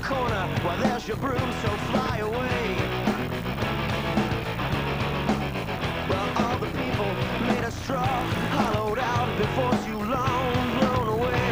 corner, well, there's your broom, so fly away. Well, all the people made of straw, hollowed out before too long, blown away.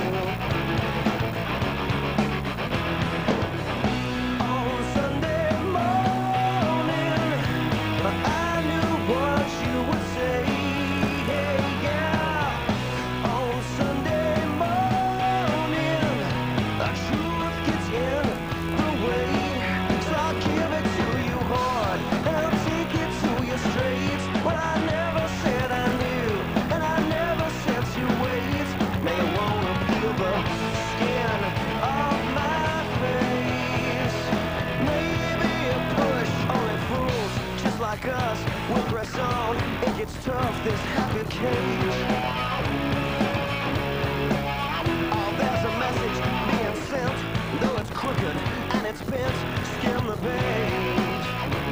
On Sunday morning, I knew what you would say. Hey, yeah. On Sunday morning, the truth gets in the way. So I'll give it to you hard, and I'll take it to you straight. Well, I never said I knew, and I never said to wait. May I wanna peel the skin off my face. Maybe a push, only fools just like us will press on. It gets tough, this happy cage. Oh, there's a message being sent, though it's crooked and it's bent. Skim the page.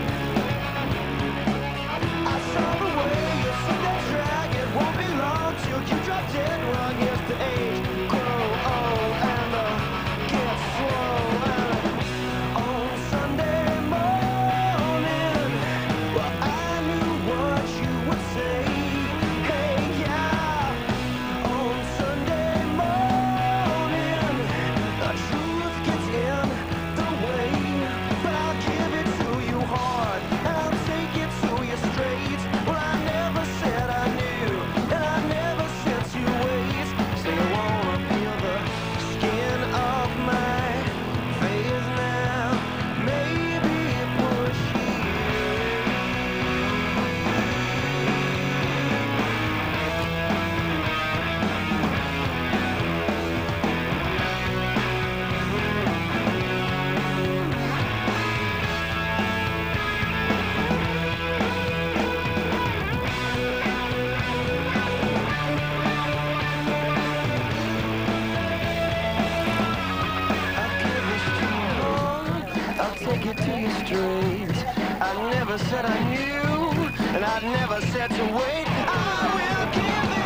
I saw the way you see that drag. It won't be long till you drop dead. Well, here's the age, grow old and get slow. And on Sunday morning, well, I knew what you would say. Hey, yeah. On Sunday morning, the truth gets in the way. But I'll give it to you hard, and I'll take it to you straight. Well, I never said I knew, and I never said to wait. Say I wanna feel the skin off my face now. Maybe push you. I'll take it to you straight. I never said I knew, and I never said to wait. I will give it.